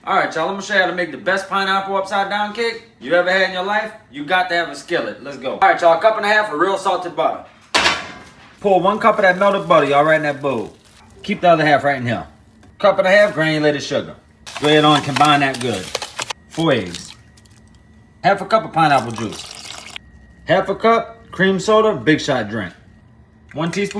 All right, y'all, I'm gonna show you how to make the best pineapple upside down cake you ever had in your life. You got to have a skillet. Let's go. All right, y'all, 1.5 cups of real salted butter. Pour 1 cup of that melted butter, y'all, right in that bowl. Keep the other half right in here. 1.5 cups granulated sugar. Go ahead on and combine that good. 4 eggs. 1/2 cup of pineapple juice. 1/2 cup cream soda, big shot drink. 1 teaspoon